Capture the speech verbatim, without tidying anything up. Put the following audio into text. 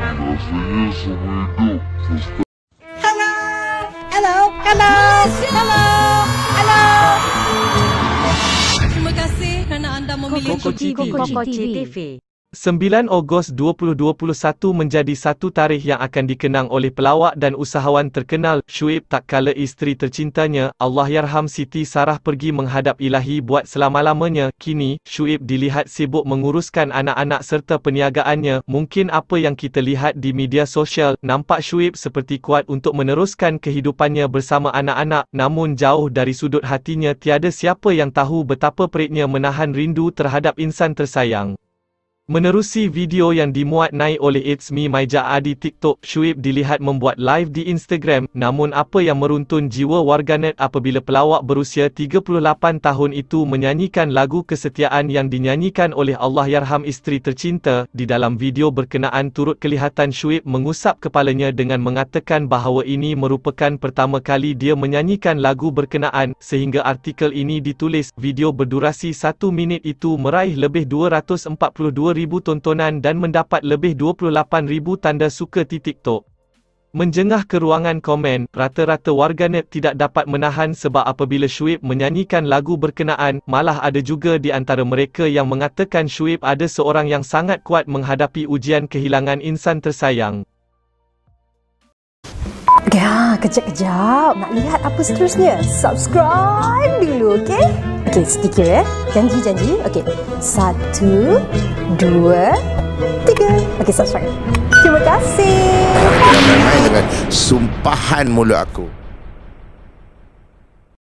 Rasanya seumur hidup. Hello, hello, hello, hello, hello. Terima kasih kerana anda memilih Kokoci T V. sembilan Ogos dua ribu dua puluh satu menjadi satu tarikh yang akan dikenang oleh pelawak dan usahawan terkenal Syuib tak kala isteri tercintanya, Allahyarham Siti Sarah pergi menghadap Ilahi buat selama-lamanya. Kini, Syuib dilihat sibuk menguruskan anak-anak serta perniagaannya. Mungkin apa yang kita lihat di media sosial, nampak Syuib seperti kuat untuk meneruskan kehidupannya bersama anak-anak, namun jauh dari sudut hatinya tiada siapa yang tahu betapa peritnya menahan rindu terhadap insan tersayang. Menerusi video yang dimuat naik oleh It's Me Maija di TikTok, Syuib dilihat membuat live di Instagram. Namun apa yang meruntun jiwa warganet apabila pelawak berusia tiga puluh lapan tahun itu menyanyikan lagu kesetiaan yang dinyanyikan oleh Allahyarham isteri tercinta. Di dalam video berkenaan turut kelihatan Syuib mengusap kepalanya dengan mengatakan bahawa ini merupakan pertama kali dia menyanyikan lagu berkenaan, sehingga artikel ini ditulis. Video berdurasi satu minit itu meraih lebih dua ratus empat puluh dua ribu tontonan dan mendapat lebih dua puluh lapan ribu tanda suka di TikTok. Menjengah ke ruangan komen, rata-rata warganet tidak dapat menahan sebab apabila Syuib menyanyikan lagu berkenaan, malah ada juga di antara mereka yang mengatakan Syuib ada seorang yang sangat kuat menghadapi ujian kehilangan insan tersayang. Ya, kejap-kejap. Nak lihat apa seterusnya? Subscribe dulu, okey? Okey, sedikit ya. Janji-janji. Okey. Satu, dua, tiga. Okey, subscribe. Terima kasih. Jangan main-main dengan sumpahan mulut aku.